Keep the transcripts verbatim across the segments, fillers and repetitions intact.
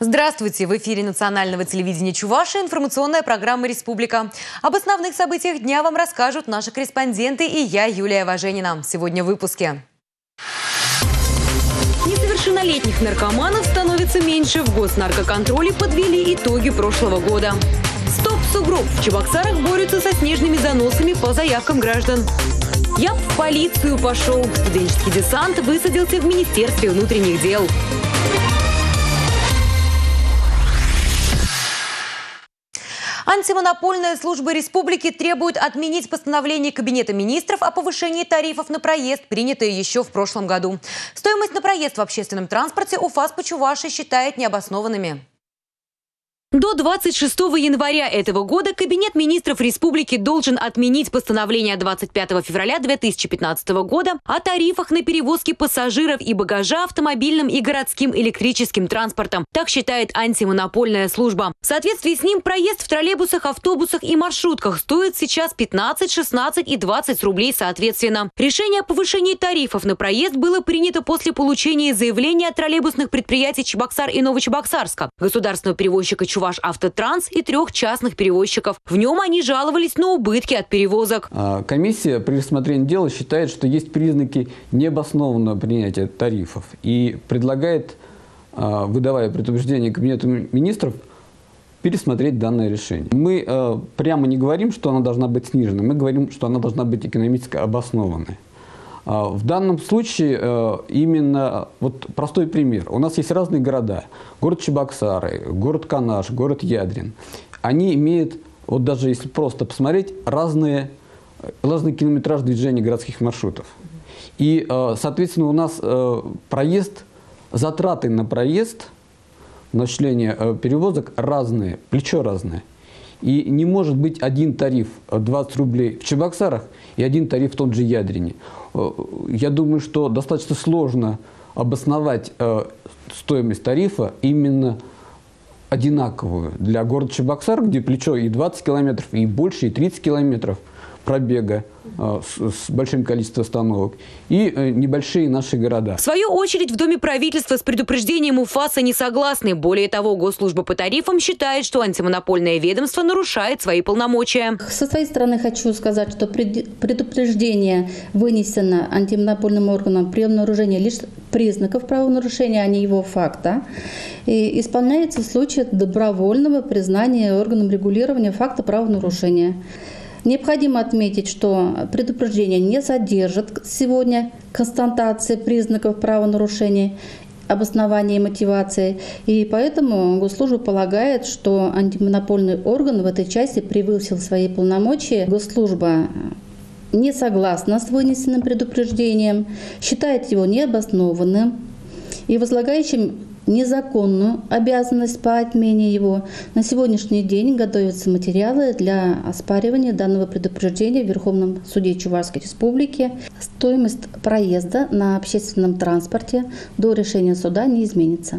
Здравствуйте! В эфире национального телевидения Чувашии информационная программа «Республика». Об основных событиях дня вам расскажут наши корреспонденты и я, Юлия Важенина. Сегодня в выпуске. Несовершеннолетних наркоманов становится меньше. В госнаркоконтроле подвели итоги прошлого года. Стоп сугроб. В Чебоксарах борются со снежными заносами по заявкам граждан. Я в полицию пошел. Студенческий десант высадился в Министерстве внутренних дел. Антимонопольная служба республики требует отменить постановление Кабинета министров о повышении тарифов на проезд, принятое еще в прошлом году. Стоимость на проезд в общественном транспорте УФАС по Чувашии считает необоснованными. До двадцать шестого января этого года Кабинет министров республики должен отменить постановление двадцать пятого февраля две тысячи пятнадцатого года о тарифах на перевозки пассажиров и багажа автомобильным и городским электрическим транспортом. Так считает антимонопольная служба. В соответствии с ним проезд в троллейбусах, автобусах и маршрутках стоит сейчас пятнадцать, шестнадцать и двадцать рублей соответственно. Решение о повышении тарифов на проезд было принято после получения заявления от троллейбусных предприятий Чебоксар и Новочебоксарска, государственного перевозчика Чуваш Автотранс и трех частных перевозчиков. В нем они жаловались на убытки от перевозок. Комиссия при рассмотрении дела считает, что есть признаки необоснованного принятия тарифов и предлагает, выдавая предупреждение Кабинету министров, пересмотреть данное решение. Мы прямо не говорим, что она должна быть снижена, мы говорим, что она должна быть экономически обоснованной. В данном случае именно вот простой пример. У нас есть разные города. Город Чебоксары, город Канаш, город Ядрин. Они имеют, вот даже если просто посмотреть, разные, разный километраж движения городских маршрутов. И, соответственно, у нас проезд, затраты на проезд, на осуществление перевозок разные, плечо разное. И не может быть один тариф двадцать рублей в Чебоксарах и один тариф в том же Ядрине. Я думаю, что достаточно сложно обосновать стоимость тарифа именно одинаковую для города Чебоксар, где плечо и двадцать километров, и больше, и тридцать километров пробега с большим количеством остановок, и небольшие наши города. В свою очередь, в Доме правительства с предупреждением УФАСа не согласны. Более того, Госслужба по тарифам считает, что антимонопольное ведомство нарушает свои полномочия. Со своей стороны хочу сказать, что предупреждение вынесено антимонопольным органом при обнаружении лишь признаков правонарушения, а не его факта. И исполняется в случае добровольного признания органом регулирования факта правонарушения. Необходимо отметить, что предупреждение не содержит сегодня констатации признаков правонарушения, обоснования и мотивации. И поэтому Госслужба полагает, что антимонопольный орган в этой части превысил свои полномочия. Госслужба не согласна с вынесенным предупреждением, считает его необоснованным и возлагающим незаконную обязанность по отмене его. На сегодняшний день готовятся материалы для оспаривания данного предупреждения в Верховном суде Чувашской Республики. Стоимость проезда на общественном транспорте до решения суда не изменится.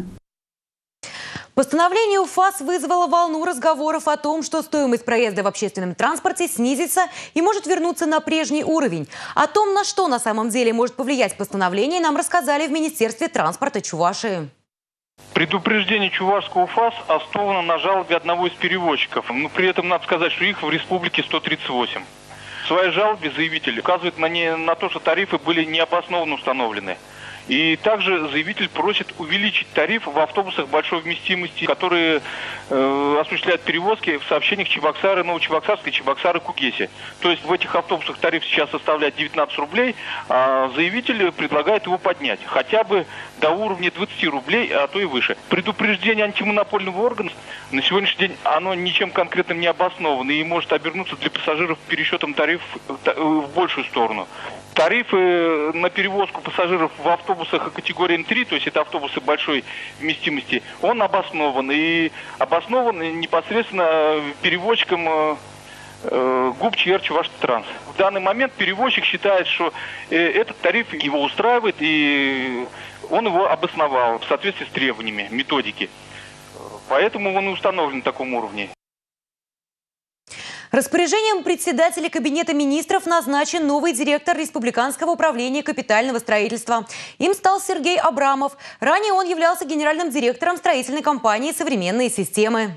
Постановление УФАС вызвало волну разговоров о том, что стоимость проезда в общественном транспорте снизится и может вернуться на прежний уровень. О том, на что на самом деле может повлиять постановление, нам рассказали в Министерстве транспорта Чувашии. Предупреждение чувашского УФАС основано на жалобе одного из перевозчиков. Но при этом надо сказать, что их в республике сто тридцать восемь. В своей жалобе заявитель указывает на, не, на то, что тарифы были необоснованно установлены. И также заявитель просит увеличить тариф в автобусах большой вместимости, которые э, осуществляют перевозки в сообщениях Чебоксары, Новочебоксарска и Чебоксары-Кугеси. То есть в этих автобусах тариф сейчас составляет девятнадцать рублей, а заявитель предлагает его поднять хотя бы до уровня двадцати рублей, а то и выше. Предупреждение антимонопольного органа на сегодняшний день оно ничем конкретным не обосновано и может обернуться для пассажиров пересчетом тарифов в большую сторону. Тарифы на перевозку пассажиров в автобусах категории Н три, то есть это автобусы большой вместимости, он обоснован. И обоснован непосредственно перевозчиком э, ГУП ЧР Чувашавтотранс. В данный момент перевозчик считает, что э, этот тариф его устраивает, и он его обосновал в соответствии с требованиями методики. Поэтому он и установлен на таком уровне. Распоряжением председателя Кабинета министров назначен новый директор Республиканского управления капитального строительства. Им стал Сергей Абрамов. Ранее он являлся генеральным директором строительной компании «Современные системы».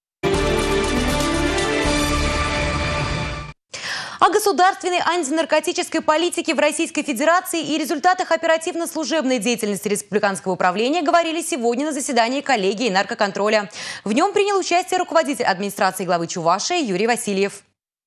О государственной антинаркотической политике в Российской Федерации и результатах оперативно-служебной деятельности Республиканского управления говорили сегодня на заседании коллегии наркоконтроля. В нем принял участие руководитель администрации главы Чувашии Юрий Васильев.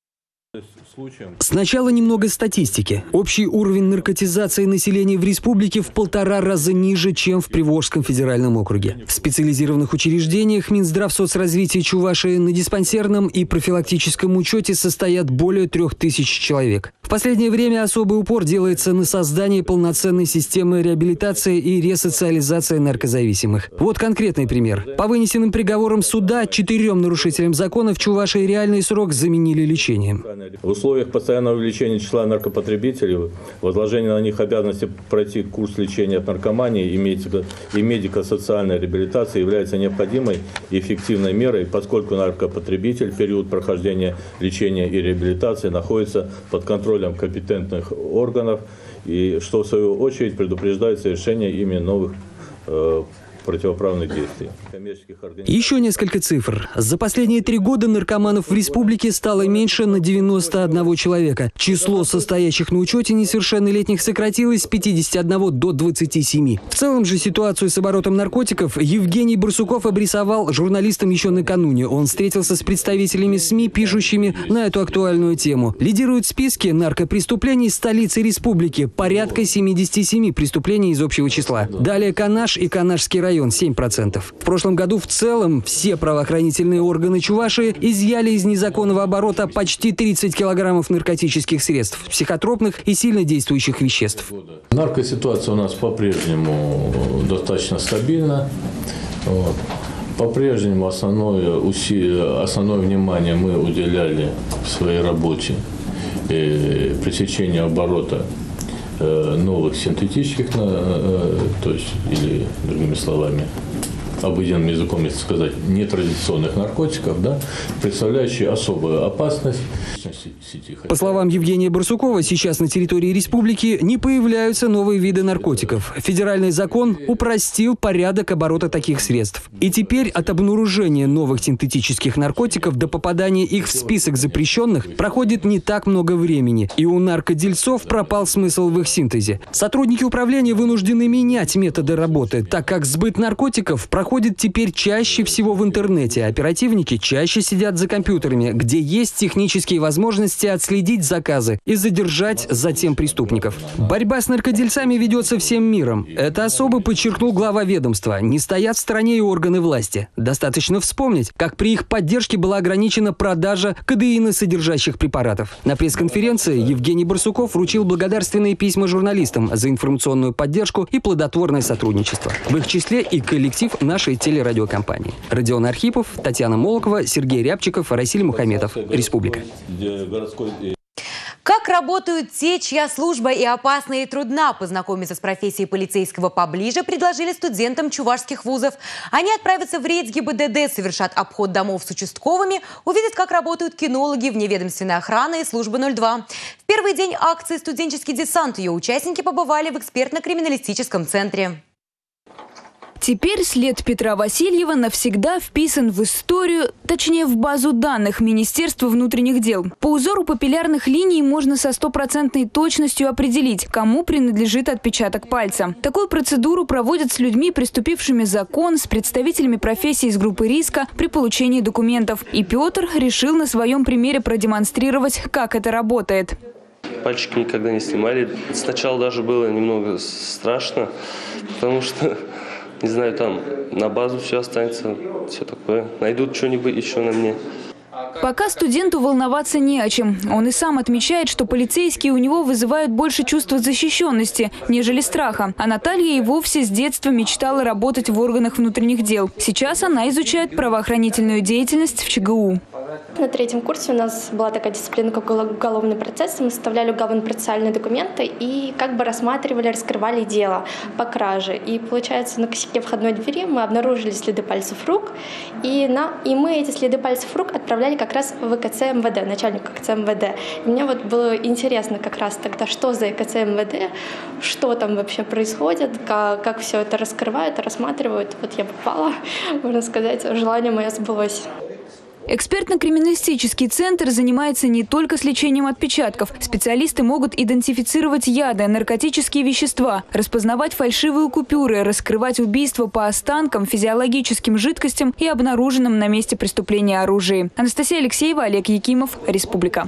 Сначала немного статистики. Общий уровень наркотизации населения в республике в полтора раза ниже, чем в Приволжском федеральном округе. В специализированных учреждениях Минздравсоцразвития Чувашии на диспансерном и профилактическом учете состоят более трех тысяч человек. В последнее время особый упор делается на создание полноценной системы реабилитации и ресоциализации наркозависимых. Вот конкретный пример. По вынесенным приговорам суда четырем нарушителям закона в Чувашии реальный срок заменили лечением. В условиях постоянного увеличения числа наркопотребителей, возложения на них обязанности пройти курс лечения от наркомании и медико- и медико-социальной реабилитации является необходимой и эффективной мерой, поскольку наркопотребитель в период прохождения лечения и реабилитации находится под контролем компетентных органов, и что в свою очередь предупреждает совершение ими новых э, противоправных действий. Еще несколько цифр. За последние три года наркоманов в республике стало меньше на девяносто одного человека. Число состоящих на учете несовершеннолетних сократилось с пятидесяти одного до двадцати семи. В целом же ситуацию с оборотом наркотиков Евгений Барсуков обрисовал журналистам еще накануне. Он встретился с представителями СМИ, пишущими на эту актуальную тему. Лидируют списки наркопреступлений столицы республики. Порядка семидесяти семи преступлений из общего числа. Далее Канаш и Канашский район семь процентов. В прошлом году в целом все правоохранительные органы Чувашии изъяли из незаконного оборота почти тридцать килограммов наркотических средств, психотропных и сильно действующих веществ. Наркоситуация у нас по-прежнему достаточно стабильна. Вот. По-прежнему основное, усилие, основное внимание мы уделяли в своей работе э, пресечению оборота новых синтетических, то есть, или другими словами, обыденным языком, если сказать, нетрадиционных наркотиков, да, представляющие особую опасность. По словам Евгения Барсукова, сейчас на территории республики не появляются новые виды наркотиков. Федеральный закон упростил порядок оборота таких средств. И теперь от обнаружения новых синтетических наркотиков до попадания их в список запрещенных проходит не так много времени. И у наркодельцов пропал смысл в их синтезе. Сотрудники управления вынуждены менять методы работы, так как сбыт наркотиков проходит теперь чаще всего в интернете. Оперативники чаще сидят за компьютерами, где есть технические возможности отследить заказы и задержать затем преступников. Борьба с наркодельцами ведется всем миром. Это особо подчеркнул глава ведомства. Не стоят в стороне и органы власти. Достаточно вспомнить, как при их поддержке была ограничена продажа кодеиносодержащих препаратов. На пресс-конференции Евгений Барсуков вручил благодарственные письма журналистам за информационную поддержку и плодотворное сотрудничество. В их числе и коллектив нашей телерадиокомпании. Родион Архипов, Татьяна Молокова, Сергей Рябчиков, Расиль Мухаметов. Республика. Как работают те, чья служба и опасна, и трудна? Познакомиться с профессией полицейского поближе предложили студентам чувашских вузов. Они отправятся в рейд ГИБДД, совершат обход домов с участковыми, увидят, как работают кинологи, вневедомственная охрана и служба ноль два. В первый день акции «Студенческий десант» ее участники побывали в экспертно-криминалистическом центре. Теперь след Петра Васильева навсегда вписан в историю, точнее в базу данных Министерства внутренних дел. По узору папиллярных линий можно со стопроцентной точностью определить, кому принадлежит отпечаток пальца. Такую процедуру проводят с людьми, приступившими закон, с представителями профессий из группы риска при получении документов. И Петр решил на своем примере продемонстрировать, как это работает. Пальчики никогда не снимали. Сначала даже было немного страшно, потому что... Не знаю, там на базу все останется, все такое. Найдут что-нибудь еще на мне. Пока студенту волноваться не о чем. Он и сам отмечает, что полицейские у него вызывают больше чувства защищенности, нежели страха. А Наталья и вовсе с детства мечтала работать в органах внутренних дел. Сейчас она изучает правоохранительную деятельность в ЧГУ. На третьем курсе у нас была такая дисциплина, как уголовный процесс. Мы составляли уголовно-процессуальные документы и как бы рассматривали, раскрывали дело по краже. И получается, на косяке входной двери мы обнаружили следы пальцев рук. И, на, и мы эти следы пальцев рук отправляли как раз в ЭКЦ МВД, начальнику ЭКЦ МВД. И мне вот было интересно как раз тогда, что за ЭКЦ МВД, что там вообще происходит, как, как все это раскрывают, рассматривают. Вот я попала, можно сказать, желание мое сбылось. Экспертно-криминалистический центр занимается не только с лечением отпечатков. Специалисты могут идентифицировать яды, наркотические вещества, распознавать фальшивые купюры, раскрывать убийства по останкам, физиологическим жидкостям и обнаруженным на месте преступления оружии. Анастасия Алексеева, Олег Якимов, Республика.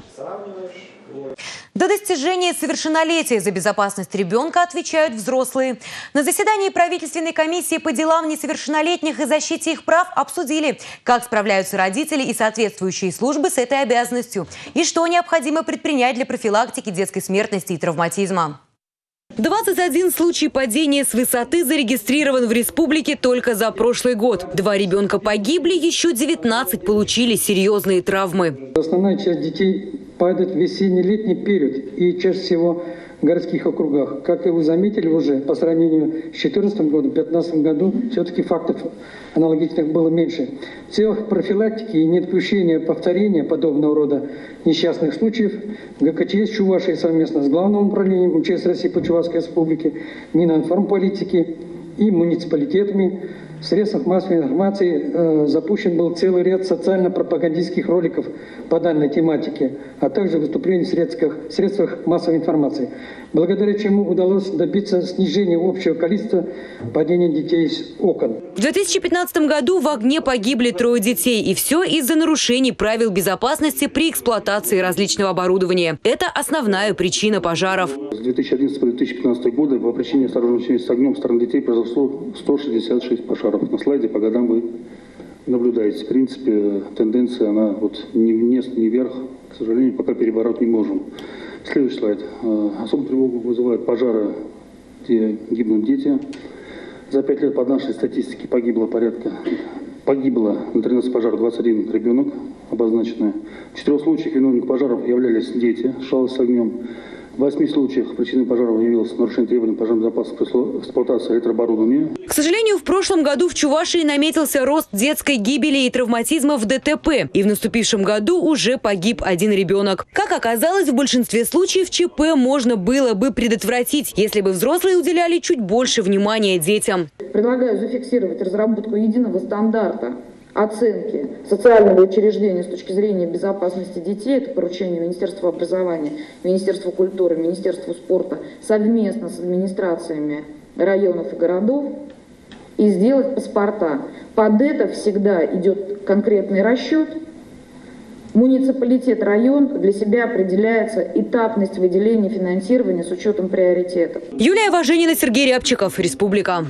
До достижения совершеннолетия за безопасность ребенка отвечают взрослые. На заседании правительственной комиссии по делам несовершеннолетних и защите их прав обсудили, как справляются родители и соответствующие службы с этой обязанностью и что необходимо предпринять для профилактики детской смертности и травматизма. двадцать один случай падения с высоты зарегистрирован в республике только за прошлый год. Два ребенка погибли, еще девятнадцать получили серьезные травмы. Основная часть детей падает в весенне-летний период и чаще всего в городских округах. Как и вы заметили уже, по сравнению с две тысячи четырнадцатым годом, в две тысячи пятнадцатом году все-таки фактов аналогичных было меньше. В целях профилактики и недопущения повторения подобного рода несчастных случаев ГКЧС Чувашии совместно с Главным управлением МЧС России по Чувашской республике, Мининформполитики и муниципалитетами в средствах массовой информации э, запущен был целый ряд социально-пропагандистских роликов по данной тематике, а также выступлений в средствах, в средствах массовой информации, благодаря чему удалось добиться снижения общего количества падения детей с окон. В две тысячи пятнадцатом году в огне погибли трое детей. И все из-за нарушений правил безопасности при эксплуатации различного оборудования. Это основная причина пожаров. С две тысячи одиннадцатого по две тысячи пятнадцатый годы по причине осторожности с огнем стороны детей произошло сто шестьдесят шесть пожаров. На слайде по годам вы наблюдаете. В принципе, тенденция, она вот ни вниз, ни вверх, к сожалению, пока перебороть не можем. Следующий слайд. Особую тревогу вызывают пожары, где гибнут дети. За пять лет по нашей статистике погибло порядка, погибло на тринадцать пожаров двадцать один ребенок, обозначенные. В четырех случаях виновниками пожаров являлись дети, шалость с огнем. В восьми случаях причиной пожаров явилось нарушение требований пожарной безопасности при эксплуатации электрооборудования. К сожалению, в прошлом году в Чувашии наметился рост детской гибели и травматизма в ДТП. И в наступившем году уже погиб один ребенок. Как оказалось, в большинстве случаев ЧП можно было бы предотвратить, если бы взрослые уделяли чуть больше внимания детям. Предлагаю зафиксировать разработку единого стандарта оценки социального учреждения с точки зрения безопасности детей. Это поручение Министерства образования, Министерства культуры, Министерства спорта совместно с администрациями районов и городов и сделать паспорта. Под это всегда идет конкретный расчет. Муниципалитет, район для себя определяется этапность выделения финансирования с учетом приоритетов. Юлия Важенина, Сергей Рябчиков, Республика.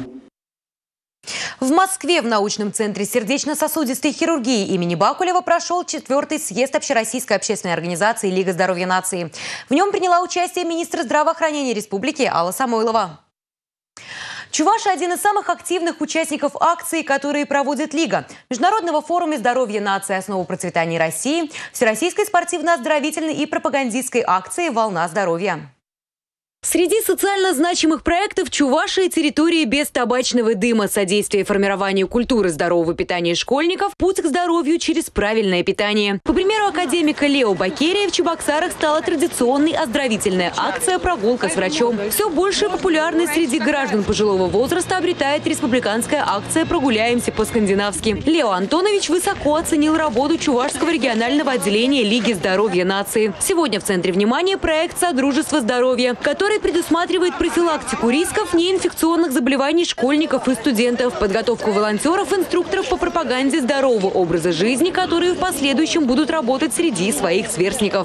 В Москве в научном центре сердечно-сосудистой хирургии имени Бакулева прошел четвертый съезд Общероссийской общественной организации «Лига здоровья нации». В нем приняла участие министр здравоохранения республики Алла Самойлова. Чуваши – один из самых активных участников акций, которые проводит Лига. Международного форума здоровья нации «Основа процветания России», Всероссийской спортивно-оздоровительной и пропагандистской акции «Волна здоровья». Среди социально значимых проектов Чувашия – территории без табачного дыма, содействие формированию культуры здорового питания школьников, путь к здоровью через правильное питание. По примеру академика Лео Бакерия, в Чебоксарах стала традиционной оздоровительная акция «Прогулка с врачом». Все больше популярность среди граждан пожилого возраста обретает республиканская акция «Прогуляемся по-скандинавски». Лео Антонович высоко оценил работу Чувашского регионального отделения Лиги здоровья нации. Сегодня в центре внимания проект «Содружество здоровья», который предусматривает профилактику рисков неинфекционных заболеваний школьников и студентов, подготовку волонтеров, инструкторов по пропаганде здорового образа жизни, которые в последующем будут работать среди своих сверстников.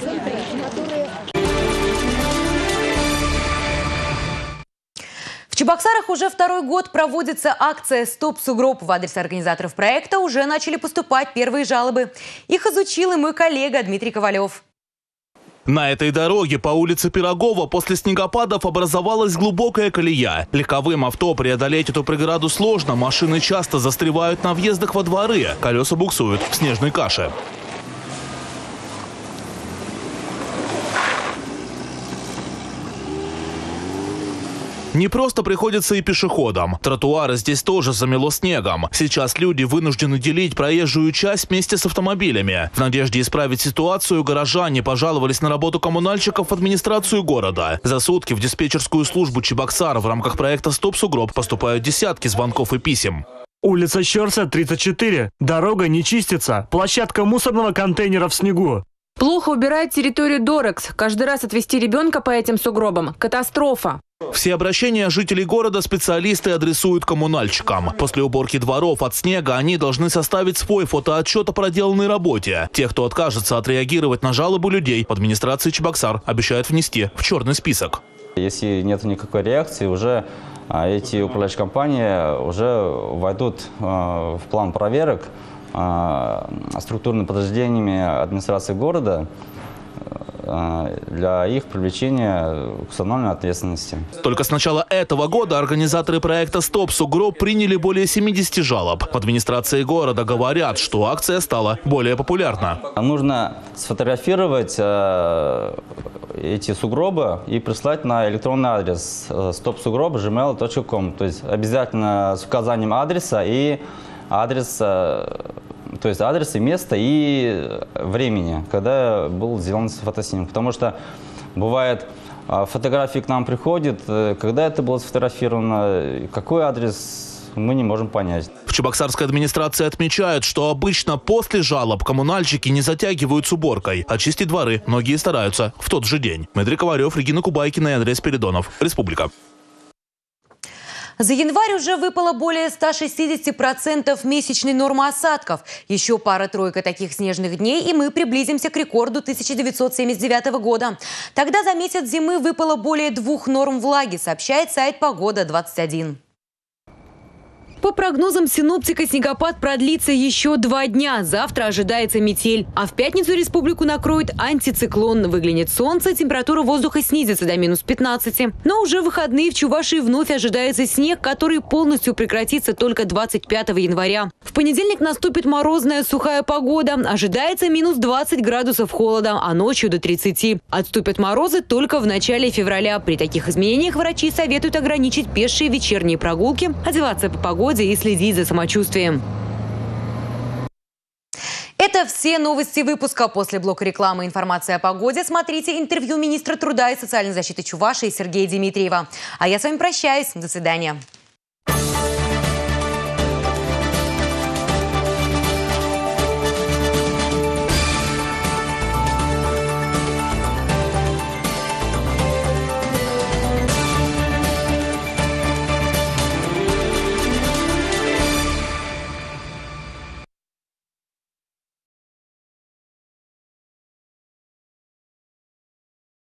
В Чебоксарах уже второй год проводится акция «Стоп сугроб». В адрес организаторов проекта уже начали поступать первые жалобы. Их изучил и мой коллега Дмитрий Ковалев. На этой дороге по улице Пирогова после снегопадов образовалась глубокая колея. Легковым авто преодолеть эту преграду сложно. Машины часто застревают на въездах во дворы. Колеса буксуют в снежной каше. Не просто приходится и пешеходам. Тротуары здесь тоже замело снегом. Сейчас люди вынуждены делить проезжую часть вместе с автомобилями. В надежде исправить ситуацию, горожане пожаловались на работу коммунальщиков в администрацию города. За сутки в диспетчерскую службу Чебоксар в рамках проекта «Стоп сугроб» поступают десятки звонков и писем. Улица Щерса, тридцать четыре. Дорога не чистится. Площадка мусорного контейнера в снегу. Плохо убирает территорию Дорекс. Каждый раз отвезти ребенка по этим сугробам – катастрофа. Все обращения жителей города специалисты адресуют коммунальщикам. После уборки дворов от снега они должны составить свой фотоотчет о проделанной работе. Те, кто откажется отреагировать на жалобы людей, в администрации Чебоксар обещают внести в черный список. Если нет никакой реакции, уже эти управляющие компании уже войдут в план проверок структурными подразделениями администрации города для их привлечения к установленной ответственности. Только с начала этого года организаторы проекта «Стоп сугроб» приняли более семидесяти жалоб. В администрации города говорят, что акция стала более популярна. Нужно сфотографировать эти сугробы и прислать на электронный адрес стоп сугроб точка джимейл точка ком. То есть обязательно с указанием адреса и адреса. То есть адрес и место и времени, когда был сделан фотоснимок. Потому что бывает, фотографии к нам приходят, когда это было сфотографировано, какой адрес, мы не можем понять. В Чебоксарской администрации отмечают, что обычно после жалоб коммунальщики не затягивают с уборкой. Очистить дворы многие стараются в тот же день. Дмитрий Коварев, Регина Кубайкина и Андрей Спиридонов. Республика. За январь уже выпало более ста шестидесяти процентов месячной нормы осадков. Еще пара-тройка таких снежных дней, и мы приблизимся к рекорду тысяча девятьсот семьдесят девятого года. Тогда за месяц зимы выпало более двух норм влаги, сообщает сайт «Погода двадцать один». По прогнозам синоптика, снегопад продлится еще два дня. Завтра ожидается метель. А в пятницу республику накроет антициклон. Выглянет солнце, температура воздуха снизится до минус пятнадцати. Но уже в выходные в Чувашии вновь ожидается снег, который полностью прекратится только двадцать пятого января. В понедельник наступит морозная сухая погода. Ожидается минус двадцать градусов холода, а ночью до тридцати. Отступят морозы только в начале февраля. При таких изменениях врачи советуют ограничить пешие вечерние прогулки, одеваться по погоде и следить за самочувствием. Это все новости выпуска. После блока рекламы и информации о погоде смотрите интервью министра труда и социальной защиты Чувашии Сергея Дмитриева. А я с вами прощаюсь. До свидания.